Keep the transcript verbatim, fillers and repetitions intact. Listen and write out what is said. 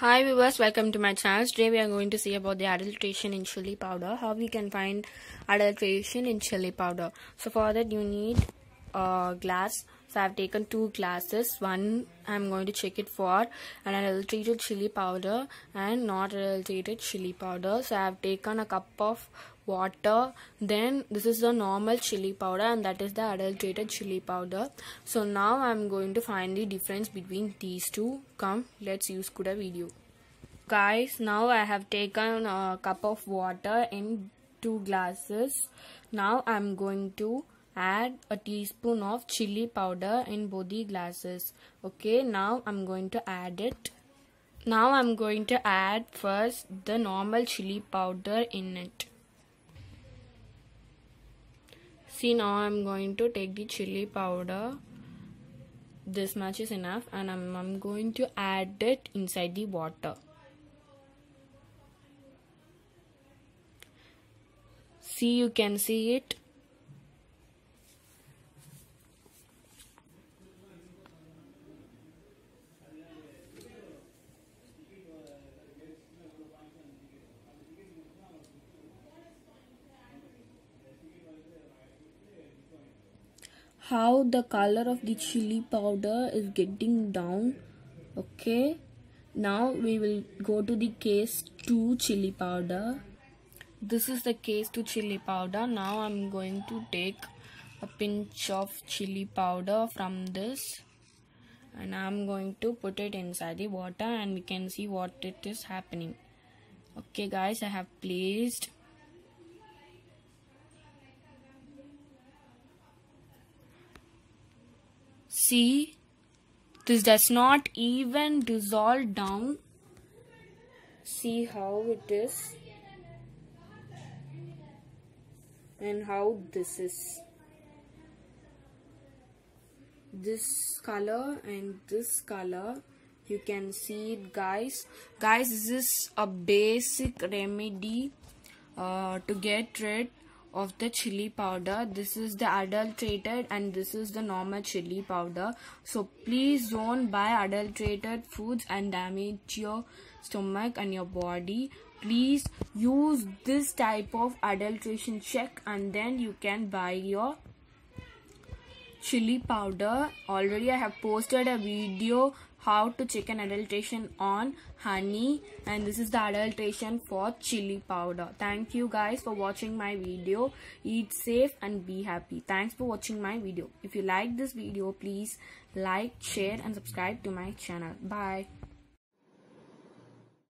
Hi viewers, welcome to my channel. Today we are going to see about the adulteration in chili powder, how we can find adulteration in chili powder. So for that you need a glass. So I have taken two glasses. One I am going to check it for an adulterated chili powder and not adulterated chili powder. So I have taken a cup of water. Then this is the normal chili powder and that is the adulterated chili powder. So now I am going to find the difference between these two. Come, let's use Kuda video. Guys, now I have taken a cup of water in two glasses. Now I am going to add a teaspoon of chili powder in both the glasses. Okay, now I'm going to add it. Now I'm going to add first the normal chili powder in it. See, now I'm going to take the chili powder. This much is enough, and I'm, I'm going to add it inside the water. See, you can see it. How the color of the chili powder is getting down. Okay, now we will go to the case two chili powder. This is the case two chili powder. Now I'm going to take a pinch of chili powder from this and I'm going to put it inside the water and we can see what it is happening. Okay guys, I have placed. See, this does not even dissolve down. See how it is and how this is. This color and this color, you can see it guys. Guys, this is a basic remedy uh, to get rid of the chili powder. This is the adulterated and this is the normal chili powder. So please don't buy adulterated foods and damage your stomach and your body. Please use this type of adulteration check and then you can buy your chili powder. Already I have posted a video how to check an adulteration on honey, and this is the adulteration for chili powder. Thank you guys for watching my video. Eat safe and be happy. Thanks for watching my video. If you like this video, please like, share and subscribe to my channel. Bye.